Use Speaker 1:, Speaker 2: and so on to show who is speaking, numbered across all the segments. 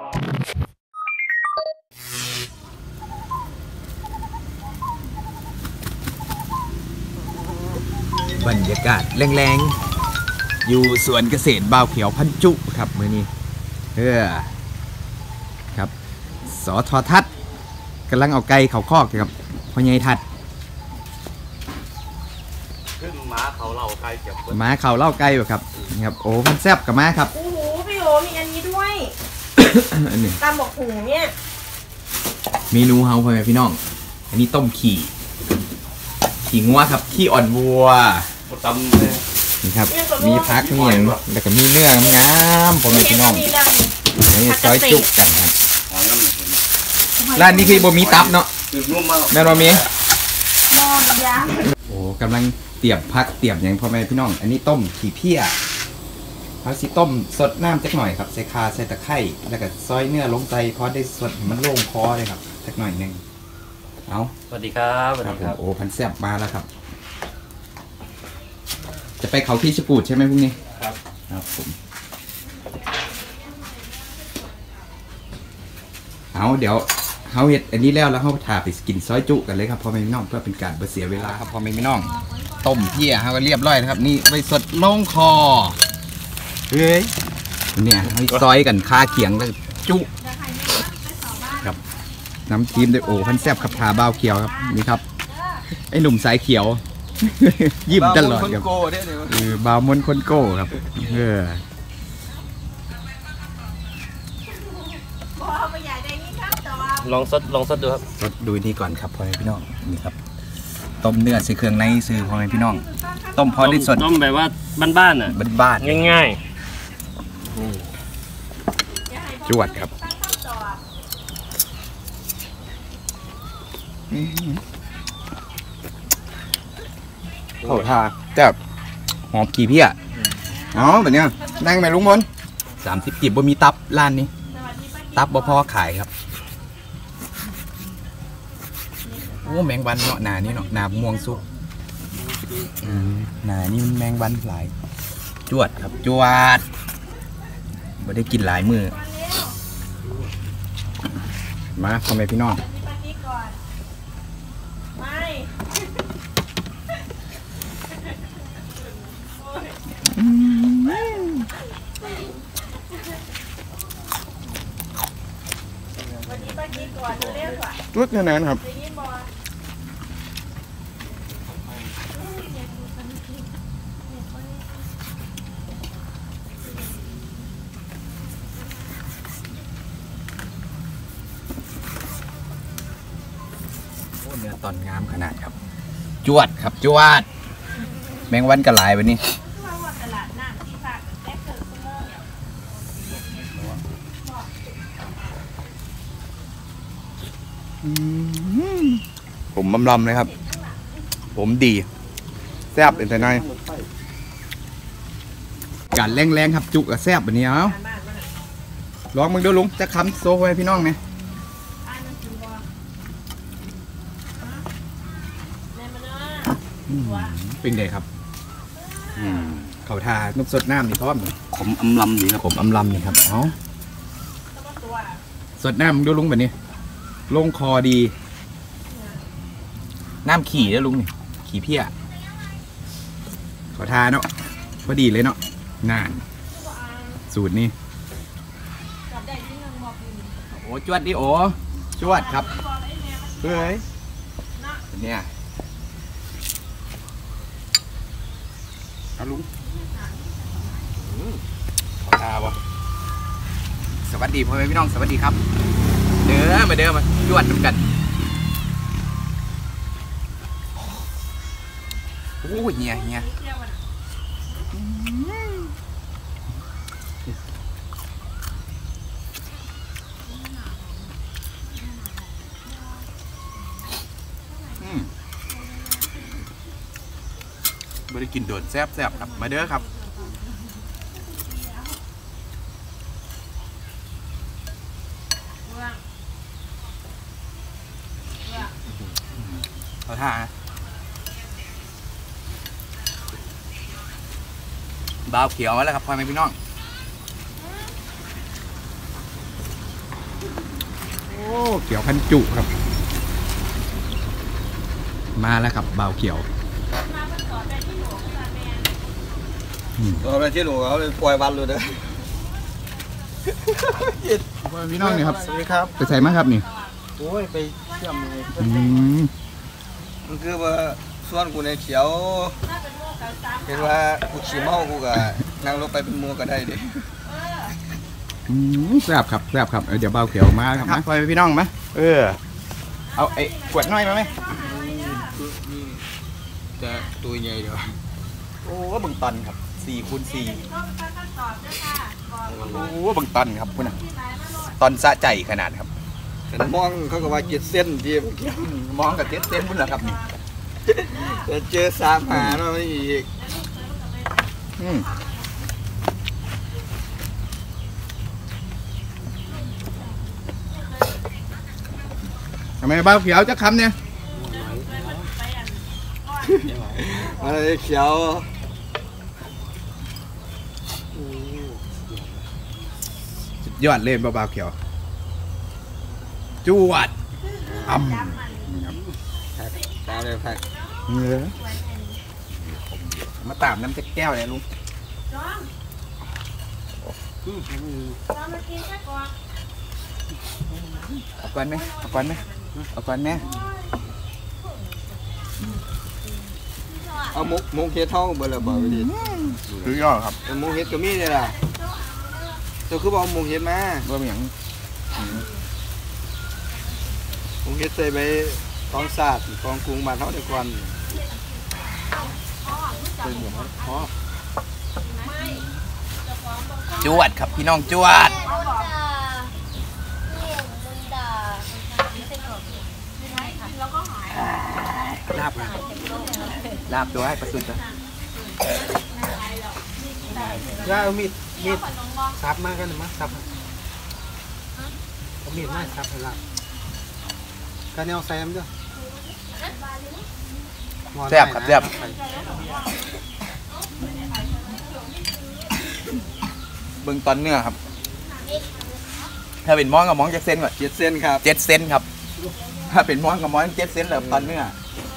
Speaker 1: บรรยากาศแรงๆอยู่สวนเกษตรบ่าวเขียวพันจุครับมื้อนี้ครับสททัศน์กำลังเอาไก่เขาคอกครับพ่อใหญ่ทัศน์
Speaker 2: ขึ้นม้าเขาเล่าไก่เก็บ
Speaker 1: ม้าเขาเล่าไก่อยู่ครับนี่ครับโอ้พันแซ่บกับม้าครับ
Speaker 3: โอ้โหพี่โอมีอันนี้ด้วย
Speaker 1: อันนี้
Speaker 3: ตำบอกหูเนี่ย
Speaker 1: เมนูเฮาพ่อแม่พี่น้องอันนี้ต้มขี่งัวครับขี้อ่อนวัว
Speaker 2: ตำ
Speaker 1: นี่ครับมีพักมีอย่างแล้วก็มีเนื้องามพ่อแม่พี่น้องนี่ซอยจุกกันครับร้านนี้คือบ่มีตับเนาะแม่นบ่มีโอ้กำลังเตรียมพักเตรียมอย่างพ่อแม่พี่น้องอันนี้ต้มขี้เพี้ยเขาสิต้มสดน้ำจักหน่อยครับใส่ข่าใส่ตะไคร้แล้วก็ซอยเนื้อลงไปพอได้สดมันโล่งคอเลยครับจักหน่อยนึงเอา
Speaker 2: สวัสดีครับสวัสดีครับ
Speaker 1: โอ้พันแซ่บมาแล้วครับจะไปเขาที่ชปูดใช่ไหมพรุ่งนี้
Speaker 2: ครับ
Speaker 1: ครับผมเอาเดี๋ยวเขาเห็ดอันนี้แล้วเขาถ่าไปกินซอยจุกันเลยครับพ่อแม่พี่น้องเพื่อเป็นการเสียเวลาครับพ่อแม่พี่น้องต้มเพี้ยเขาก็เรียบร้อยนะครับนี่ไปสดลงคอเฮ้ยเนี่ยให้ซอยกันคาเขียงแล้วจุครับน้ำทีมด้วยโอ้พันแซ่บครับทาบ้าวเขียวครับนี่ครับไอ้หนุ่มสายเขียวยิ้มตลอดครับบาวมนคนโก้ครับ
Speaker 2: ลองสดดูครับ
Speaker 1: สดดูนี่ก่อนครับพ่อแม่พี่น้องนี่ครับต้มเนื้อใส่เครื่องในซื้อพ่อแม่พี่น้องต้มพอได้สด
Speaker 2: ต้มแบบว่าบ้านๆอ่ะ
Speaker 1: บ้าน
Speaker 2: ง่าย
Speaker 1: ๆจวดครับเขาทาแต่หอมกี่พี่อ่ะอ๋อแบบเนี้ยนั่งไปลุงมน30กีบบ่มีตับร้านนี้ตับบ่พอขายครับโอ้แมงวันเนาะหนานี่เนาะหนาม่วงสุกหนานี่แมงวันหลายจวดครับจวดบ่ได้กินหลายมือมาทำไมพี่น้องรุดแค่นั้นครับเนื้อตอนงามขนาดครับจวดครับจวดแมงวันกระไหลวันนี้ผมลำเลยครับผมดีแซ่บเป็นแต่ไหนการแรงๆครับจุกกับแซ่บแบบนี้เอาลองมึงดูลุงจะค้ำโซ่ให้พี่น้องไหมเป็นไงครับเขาทานุกสดน้ำนี่เพราะว่า
Speaker 2: ผมอำลำดีครับ
Speaker 1: ผมอำลำนี่ครับเอาสดน้ำมึงดูลุงแบบนี้ลงคอดีน้ำขี่แล้วลุงนี่ขี่เพี้ยขอทาเนาะพอดีเลยเนาะนานสูตรนี้โอ้จวดดิโอ้จวดครับเฮ้ยเนี่ยเอาลุงขอทาบ่สวัสดีพ่อแม่พี่น้องสวัสดีครับเด้อมาจวดน้ำกันโอ้ยเฮียไม่ได้กินโดดแซ่บครับมาเด้อครับเอาท่าบ้าวเขียวแล้วครับพ่อแม่พี่น้องเขียวพันจุครับมาแล้วครับเบาเขียว
Speaker 4: ตอนที่หนูเขาเลยปล่อยวันเลยเด้อ
Speaker 1: พี่น้องเนี่ยครับ
Speaker 4: สวัสดีครับ
Speaker 1: ไปใส่มาครับนี่
Speaker 4: โอ้ยไปเชื่อมเลย มันคือว่าส่วนกูในเขียวเห็นว่ากูขี่เมากูก็นั่งรถไปเป็นมัวก็ได้ดิ
Speaker 1: แซ่บครับเดี๋ยวเบาเขียวมาครับไปพี่น้องมาเอาไอ้ขวดน้อยมาไหม
Speaker 4: จะตัวใหญ่เดี๋ยว
Speaker 1: โอ้บังตันครับ4 คูณ 4โอ้บังตันครับคุณน่ะตอนสะใจขนาดครับ
Speaker 4: แต่มองเขาก็ว่า7 เส้นที่เมื่อกี้
Speaker 1: มองกับเจ็ดเส้นพุ่นเหรอครับนี่
Speaker 4: แต่เจอ3 หาเนาะอีก
Speaker 1: ทำไมเบาเขียวจะคำเนี่ย
Speaker 4: อะไรเขียว
Speaker 1: สุดยอดเลยเบาเขียวจวด
Speaker 4: ตามเลยแพ็ค
Speaker 1: มาตามน้ำจะแก้วเนี่ยลุงเอาก่อนไหมเอาก่อนไหม
Speaker 4: เอามุกเฮ็ดเท่าเบอร์ละบ่วิธี
Speaker 1: สุดยอดครับ
Speaker 4: มุกเฮ็ดก็มีเลยล่ะเจ้าคือบอกมุกเฮ็ดมา
Speaker 1: ว่าเป็นอย่าง
Speaker 4: มุกเฮ็ดใส่ใบทองสาดทองกรุงบ้านเฮาแต่ก่อน
Speaker 1: จวดครับพี่น้องจวดลาบตัวให้ประสุดเลย
Speaker 4: ย่าเอามีดซับมากันมั้ยซับเอามีดมาซับให้ลาบกันแนวแซมเด้อ
Speaker 1: แซ่บครับแซ่บเบิ่งตอนเนื้อครับถ้าเป็นม้อนกับม้อน7 เซนก่อน
Speaker 4: 7 เส้นครับ
Speaker 1: 7 เซนครับถ้าเป็นม้อนกับม้อน7 เซนเลยตอนเนื้อ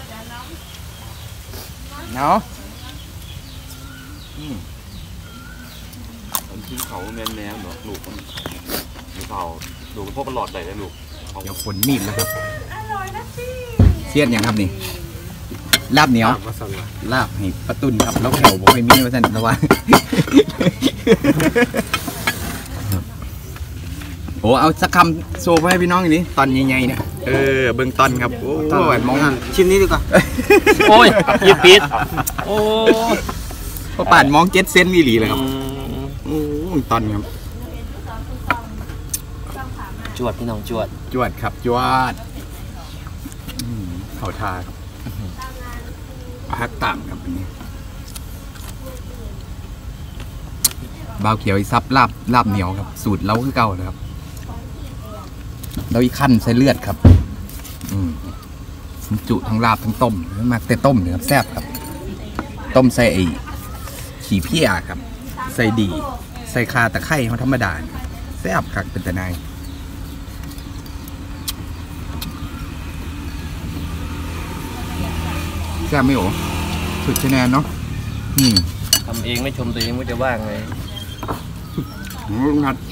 Speaker 1: เนาะ
Speaker 2: มันทิ้งเขาแมนๆแบบลูกมันเขาลูกพวกมันหลอดใส่ได้ลูก
Speaker 1: เดี๋ยวฝนมีดแล้วครับเสียดยังครับนี่ลาบเหนียวลาบให้ปะตุนครับแล้วแขวบอกให้มีมาสั่นระวังโอ้เอาสักคำโซ่ให้พี่น้องอย่างนี้ตอนใหญ่ๆเนี่ยเบื้องต้นครับโอ้ยมอง
Speaker 4: ชิมนี้ดีกว่า
Speaker 2: โอ้ยยิบปิดโอ้
Speaker 1: พอป่านมอง7 เซนวิลีเลยครับโอ้ตอนครับ
Speaker 2: จวดพี่น้องจวด
Speaker 1: จวดครับจวดเข่าทาครับพักต่างครับอันนี้บาวเขียวอีซับลาบเหนียวครับสูตรเล้าคือเก่านะครับเราอีขั้นใส่เลือดครับจุทั้งลาบทั้งต้มมาแต่ต้มเนี่ยครับแซ่บครับต้มใส่ไอ้ขี้เพี้ยครับใส่ดีใส่คาตะไคร้เขาธรรมดาแซ่บคักเป็นตะนายแซ่บไม่โอ้สุดคะแนนเนาะ
Speaker 2: ทำเองไม่ชมตัวเองไม่จะว่างไง
Speaker 1: ลุงนัด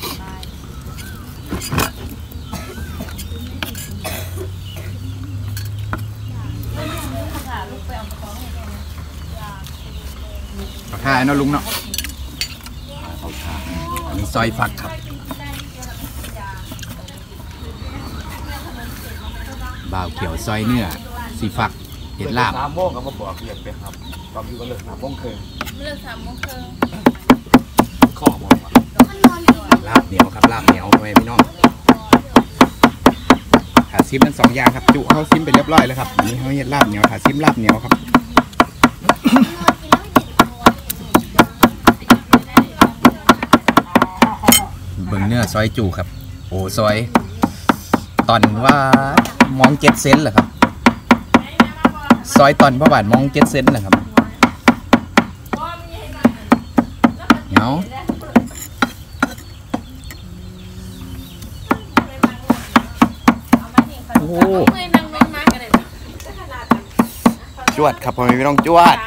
Speaker 1: เอาท่าเนาะลุงเนาะอันนี้ซอยฟักครับบ่าวเขียวซอยเนื้อสีฟักเห็ดลาบ
Speaker 4: 3 โมงก็มาบอกเรียกไปครับตอนอยู่ก็เลิก3 โมงครึ่ง
Speaker 1: ข้อหมดลาบเหนียวครับลาบเหนียวไปพี่น้องถาซิมทั้ง2 อย่างครับจุเขาซิมไปเรียบร้อยแล้วครับอันนี้เขาเห็ดลาบเหนียวถาซิมลาบเหนียวครับเบิ่งเนื้อซอยจุครับโอ้ซอยตอนว่ามอง7 เซนเหรอครับซอยตอนพระบาทมอง7 เซนเหรอครับเนาะจวดครับพ่อแม่พี่น้องจวด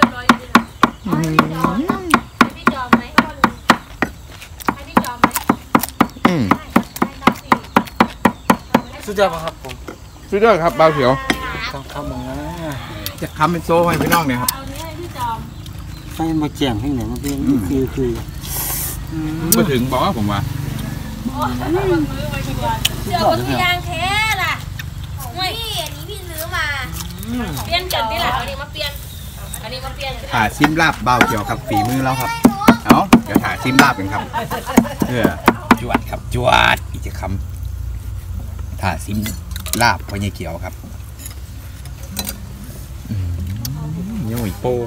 Speaker 4: สุดยอดครับผม
Speaker 1: สุดยอดครับเบาเขียว
Speaker 4: ต้องทำนะ
Speaker 1: จะคำเป็นโซ่ให้พี่น้องเนี่ยครับ
Speaker 4: ไฟมาแจ่งให้ไหนมันเป็นคือ
Speaker 1: มาถึงบอกว่าผมว่า
Speaker 5: เดี๋ยวก็ทุกอย่างแท้ล่ะไม่อันนี้พี่ซื้อมาเปลี่ยนกันที่หลังอันนี้มาเปลี่ยน
Speaker 1: ถ่าซิมลาบเบาเขียวครับฝีมือเราครับเอาเดี๋ยวถ่าซิมลาบกันครับจวดครับจวดอีกจะคำถ่าซิมลาบพ่อใหญ่เขียวครับย่อยโป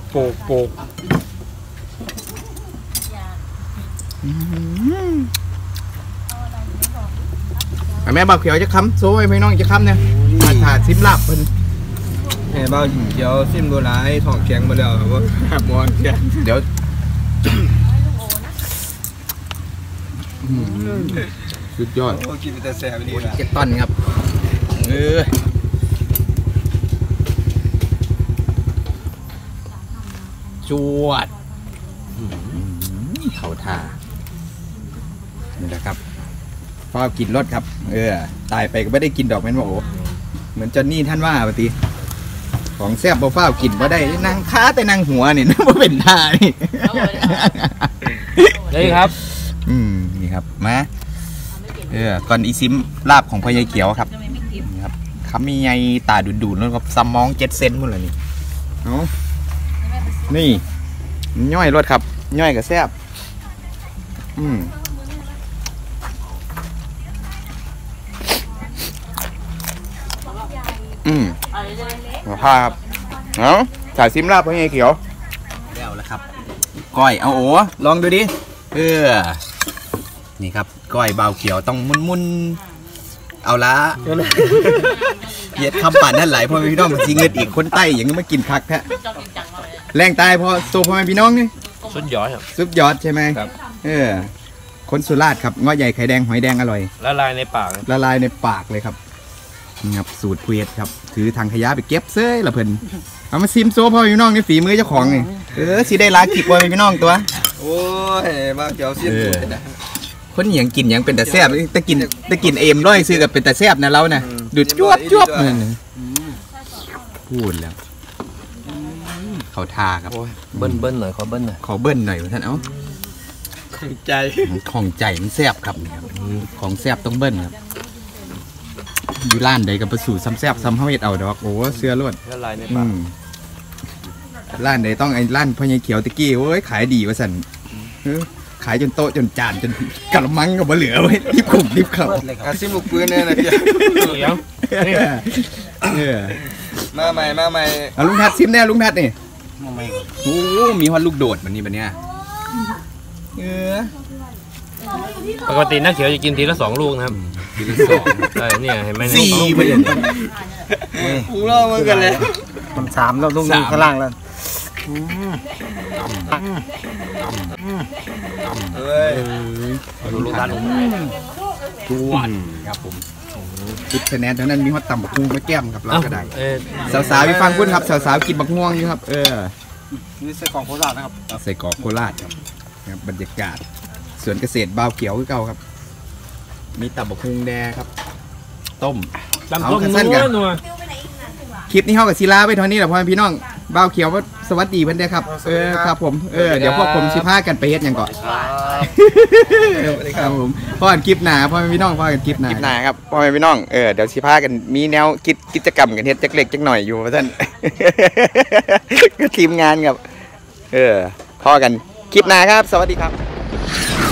Speaker 1: แม่เบาเขียวจะคำโซ่ให้พี่น้องจะคำเนี่ยถ่าซิมลาบเพิ่น
Speaker 4: แม่เบาเขียวซิมโบราณทองแข็งมาแล้วว่าแบบมอนแข็ง
Speaker 1: เดี๋ยวสุดยอด
Speaker 4: โอ้กินแต่แซ่บดีนะ
Speaker 1: เจ็ดต้นครับจวดเขาท่านี่แหละครับพอกินรสครับตายไปก็ไม่ได้กินดอกแม่นว่าโอ้เหมือนจอนนี่ท่านว่าปกติของแซ่บบ่ฟ้าวกินบ่ได้นั่งค้าแต่นั่งหัวนี่บ่เป็นท่านี่
Speaker 2: เลยครับ
Speaker 1: นี่ครับมาก่อนอีซิมลาบของพ่อใหญ่เขียวครับนี่ครับคำมีใหญ่ตาดูดๆแล้วก็ซัมมอง7 เซนหมดเลยนี่นี่ย่อยรสครับย่อยกับแซ่บมาพาครับจ่ายซิมลาบพ่อใหญ่เขียวแล้วละครับก้อยเอาโอ้ลองดูดินี่ครับก้อยเบาเขียวต้องมุนๆเอาละเหยียดคำปั่นนั่นไหลพ่อแม่พี่น้องมันซีเงินอีกคนใต้อย่างนี้มากินคักแท้แรงตายพอโซพ่อแม่พี่น้องนี่
Speaker 2: สุดยอดครับ
Speaker 1: สุดยอดใช่ไหมครับคนสุราษฎร์ครับง้อใหญ่ไข่แดงหอยแดงอร่อย
Speaker 2: ละลายในปาก
Speaker 1: เลยครับนี่ครับสูตรเพียรครับถือทางขยะไปเก็บเซ้ยละเพิ่นเอามาซิมโซ่พ่อพี่น้องนี่ฝีมือเจ้าของนี่สิได้ลากิบพ่อพี่น้องตัว
Speaker 4: โอ้ยมาเกี่ยวซิม
Speaker 1: คนหยังกินหยังเป็นแต่แซ่บแต่กินเอ็มร้อยซื้อกับเป็นแต่แซ่บนะเราเนี่ยดูดจวบเลยพูดแล้วเขาทาครับ
Speaker 2: เบิ้ลหน่อยขอเบิ้ลหน่
Speaker 1: อยท่านเอ้า
Speaker 4: ของใจ
Speaker 1: มันแซ่บครับของแซ่บต้องเบิ้ลครับอยู่ร้านใดกับประสูตรซ้ำแซ่บซ้ำเฮาเฮ็ดเอาดอกโอ้เสื้อรวด
Speaker 2: ละลายในปาก
Speaker 1: ร้านใดต้องไอ้ร้านพ่อใหญ่เขียวตะกี้โอ้ยขายดีว่าสั่นขายจนโต๊ะจนจานจนกระมังก็บ่เหลือไว้รีบขุ่มรีบเข่า
Speaker 4: ซิมลูกปืนเนี่ยนะพี่มาใหม่
Speaker 1: เอาลุงทัดซิมแน่ลุงทัดนี่โอ้มีฮอตลูกโดดแบบนี้แบบเนี้ย
Speaker 2: ปกตินักเขียวจะกินทีละ2 ลูกนะครับทีละ2เนี่ยเห็นไหม
Speaker 1: 4ไปเลย
Speaker 4: หูเราเหมือนกันเลยมัน3แล้วลูกนึงข้างล่างแล้ว
Speaker 2: ดูลูกตาล
Speaker 1: จวดครับผมจุดคะแนนเท่านั้นมีฮอตต่ำบักฮวงมาแก้มครับเราก็ได้สาวๆที่ฟังพูดครับสาวๆกินบักฮวงอยู่ครับ
Speaker 4: นี่ใส่กล่องโคราชนะครับ
Speaker 1: ใส่กล่องโคราชครับบรรยากาศสวนเกษตรบาวเขียวคือเก่าครับมีตับบักฮวงแดงครับต้ม
Speaker 2: สั้นกัน
Speaker 1: คลิปนี้เข้ากับศิลาไปเท่านี้แหละพ่อพี่น้องบ่าวเขียวว่าสวัสดีเพื่อนเด้อครับครับผมเดี๋ยวพวกผมสิพากันไปเฮ็ดอย่างก่อนครับผมพ่อกันคลิปหน้าพ่อพี่น้องพ่อกันคลิปหน้าครับพ่อพี่น้องเดี๋ยวสิพากันมีแนวกิจกรรมกันเฮ็ดจักเล็กจักหน่อยอยู่ท่านก็ทีมงานครับพ่อกันคลิปหน้าครับสวัสดีครับ